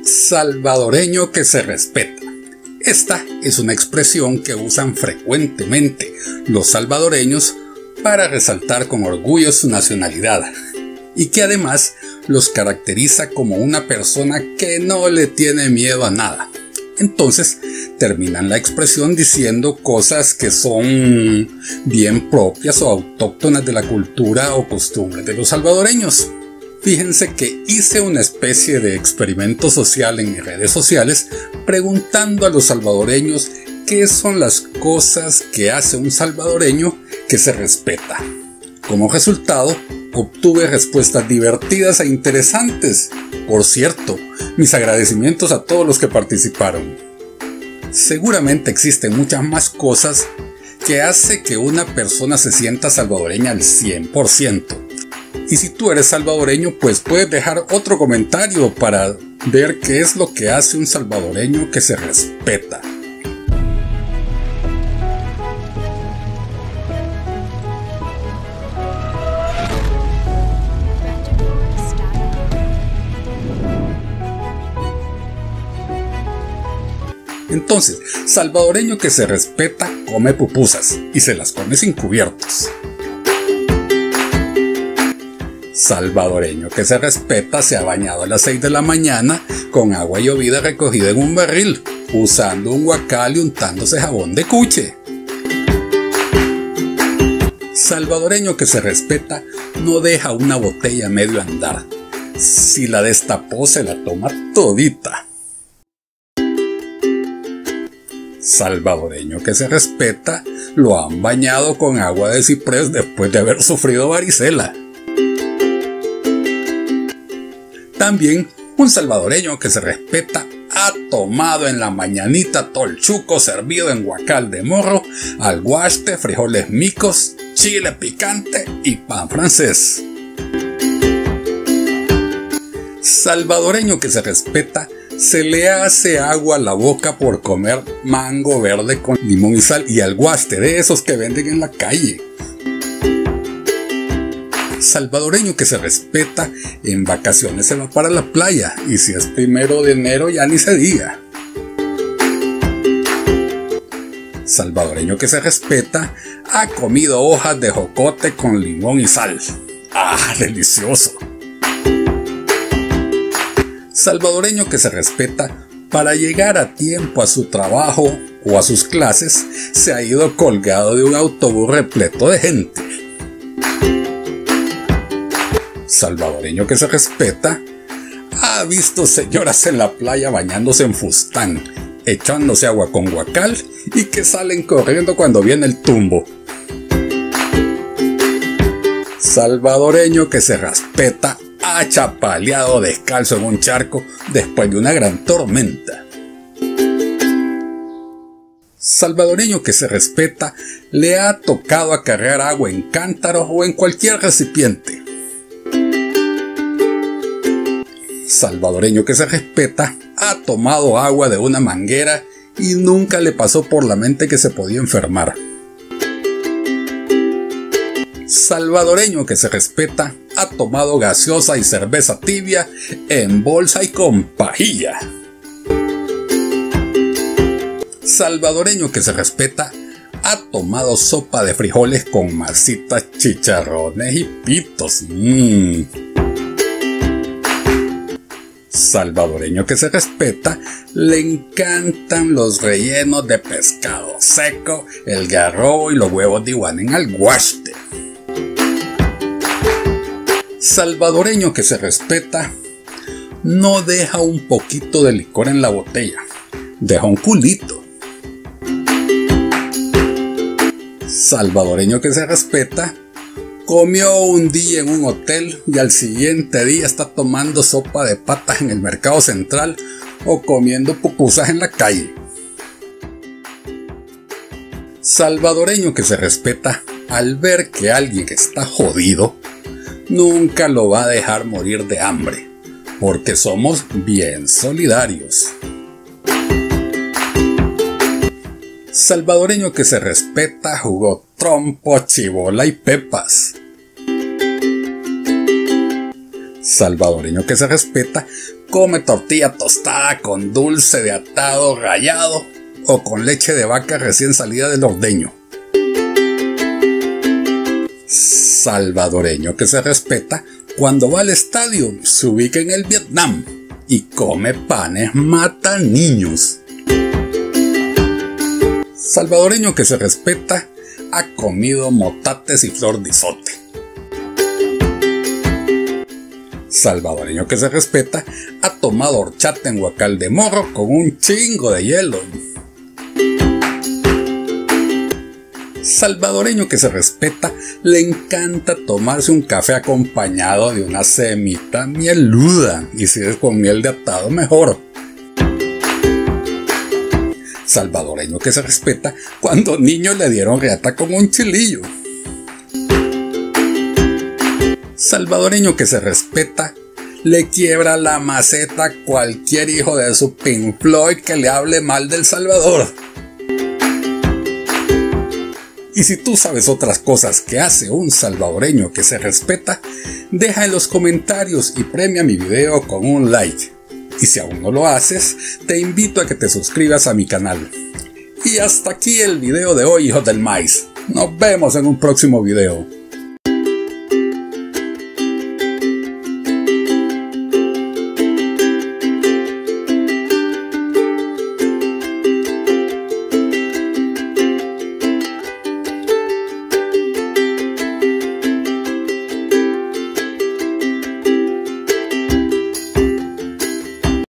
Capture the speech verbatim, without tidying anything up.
Salvadoreño que se respeta. Esta es una expresión que usan frecuentemente los salvadoreños para resaltar con orgullo su nacionalidad y que además los caracteriza como una persona que no le tiene miedo a nada. Entonces terminan la expresión diciendo cosas que son bien propias o autóctonas de la cultura o costumbres de los salvadoreños. Fíjense que hice una especie de experimento social en mis redes sociales preguntando a los salvadoreños qué son las cosas que hace un salvadoreño que se respeta. Como resultado, obtuve respuestas divertidas e interesantes. Por cierto, mis agradecimientos a todos los que participaron. Seguramente existen muchas más cosas que hace que una persona se sienta salvadoreña al cien por ciento. Y si tú eres salvadoreño, pues puedes dejar otro comentario para ver qué es lo que hace un salvadoreño que se respeta. Entonces, salvadoreño que se respeta come pupusas y se las come sin cubiertos. Salvadoreño que se respeta se ha bañado a las seis de la mañana con agua llovida recogida en un barril, usando un guacal y untándose jabón de cuche. Salvadoreño que se respeta no deja una botella a medio andar. Si la destapó, se la toma todita. Salvadoreño que se respeta lo han bañado con agua de ciprés después de haber sufrido varicela. También un salvadoreño que se respeta ha tomado en la mañanita tolchuco servido en guacal de morro, alguaste, frijoles micos, chile picante y pan francés. Salvadoreño que se respeta se le hace agua a la boca por comer mango verde con limón y sal y alguaste de esos que venden en la calle. Salvadoreño que se respeta en vacaciones se va para la playa y si es primero de enero ya ni se diga. Salvadoreño que se respeta ha comido hojas de jocote con limón y sal. ¡Ah, delicioso! Salvadoreño que se respeta para llegar a tiempo a su trabajo o a sus clases se ha ido colgado de un autobús repleto de gente. Salvadoreño que se respeta ha visto señoras en la playa bañándose en fustán, echándose agua con guacal y que salen corriendo cuando viene el tumbo. Salvadoreño que se respeta ha chapaleado descalzo en un charco después de una gran tormenta. Salvadoreño que se respeta le ha tocado acarrear agua en cántaros o en cualquier recipiente. Salvadoreño que se respeta ha tomado agua de una manguera y nunca le pasó por la mente que se podía enfermar. Salvadoreño que se respeta ha tomado gaseosa y cerveza tibia en bolsa y con pajilla. Salvadoreño que se respeta ha tomado sopa de frijoles con masitas, chicharrones y pitos. Mmm. Salvadoreño que se respeta le encantan los rellenos de pescado seco, el garrobo y los huevos de iguana en alguaste. Salvadoreño que se respeta no deja un poquito de licor en la botella, deja un culito. Salvadoreño que se respeta comió un día en un hotel y al siguiente día está tomando sopa de patas en el mercado central o comiendo pupusas en la calle. Salvadoreño que se respeta al ver que alguien está jodido nunca lo va a dejar morir de hambre, porque somos bien solidarios. Salvadoreño que se respeta jugó trompo, chibola y pepas. Salvadoreño que se respeta come tortilla tostada con dulce de atado rallado o con leche de vaca recién salida del ordeño. Salvadoreño que se respeta cuando va al estadio, se ubica en el Vietnam y come panes mata niños. Salvadoreño que se respeta ha comido motates y flor de izote. Salvadoreño que se respeta ha tomado horchata en Huacal de Morro con un chingo de hielo. Salvadoreño que se respeta le encanta tomarse un café acompañado de una semita mieluda, y si es con miel de atado mejor. Salvadoreño que se respeta cuando niños le dieron reata con un chilillo. Salvadoreño que se respeta le quiebra la maceta a cualquier hijo de su Pink Floyd que le hable mal del Salvador. Y si tú sabes otras cosas que hace un salvadoreño que se respeta, deja en los comentarios y premia mi video con un like. Y si aún no lo haces, te invito a que te suscribas a mi canal. Y hasta aquí el video de hoy, hijos del maíz. Nos vemos en un próximo video.